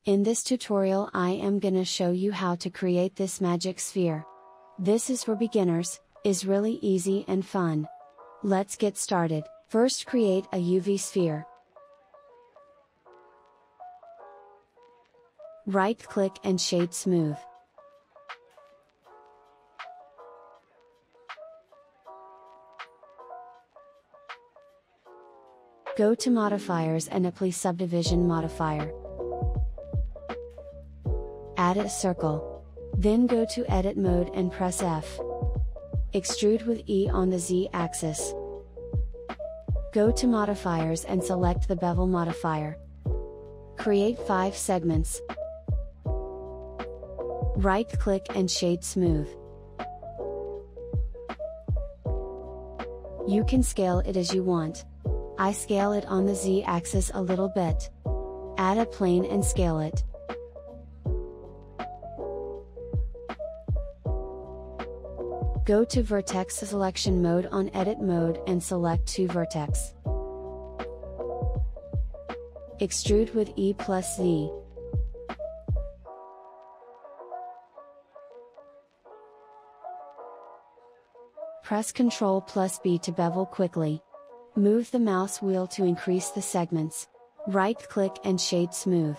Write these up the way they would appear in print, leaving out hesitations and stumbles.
In this tutorial I am gonna show you how to create this magic sphere. This is for beginners, is really easy and fun. Let's get started. First create a UV sphere. Right click and shade smooth. Go to modifiers and apply subdivision modifier. Add a circle. Then go to edit mode and press F. Extrude with E on the Z axis. Go to modifiers and select the bevel modifier. Create 5 segments. Right click and shade smooth. You can scale it as you want. I scale it on the Z axis a little bit. Add a plane and scale it. Go to vertex selection mode on edit mode and select 2 vertex. Extrude with E plus Z. Press Ctrl plus B to bevel quickly. Move the mouse wheel to increase the segments. Right click and shade smooth.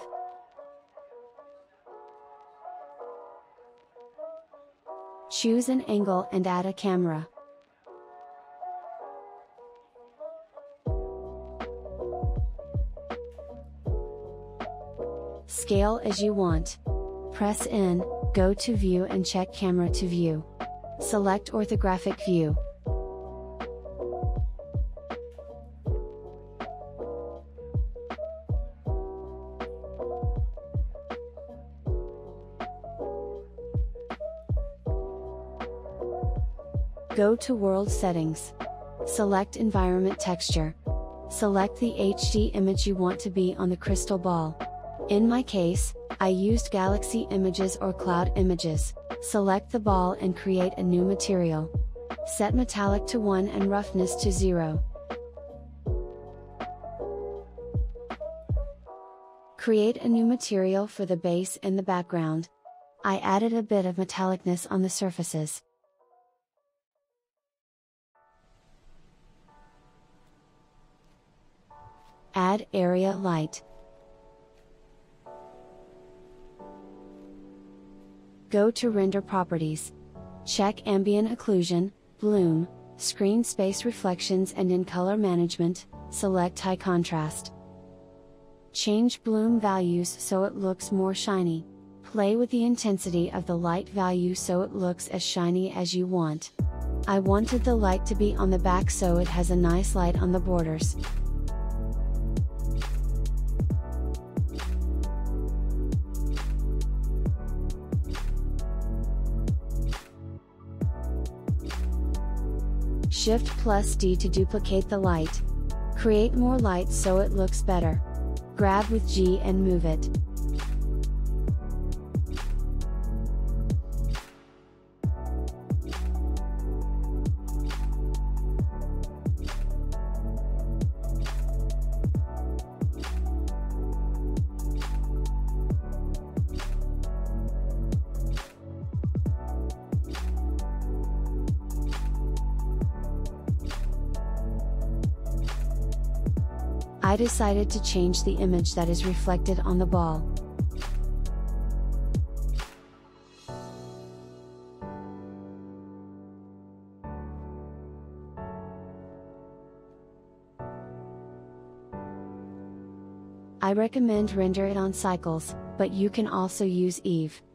Choose an angle and add a camera. Scale as you want. Press N, go to View and check Camera to View. Select Orthographic View. Go to World Settings. Select Environment Texture. Select the HD image you want to be on the crystal ball. In my case, I used Galaxy images or Cloud images. Select the ball and create a new material. Set Metallic to 1 and Roughness to 0. Create a new material for the base and the background. I added a bit of metallicness on the surfaces. Add area light. Go to Render Properties. Check Ambient Occlusion, Bloom, Screen Space Reflections and in Color Management, select High Contrast. Change bloom values so it looks more shiny. Play with the intensity of the light value so it looks as shiny as you want. I wanted the light to be on the back so it has a nice light on the borders. Shift plus D to duplicate the light. Create more light so it looks better. Grab with G and move it. I decided to change the image that is reflected on the ball. I recommend render it on cycles, but you can also use Eve.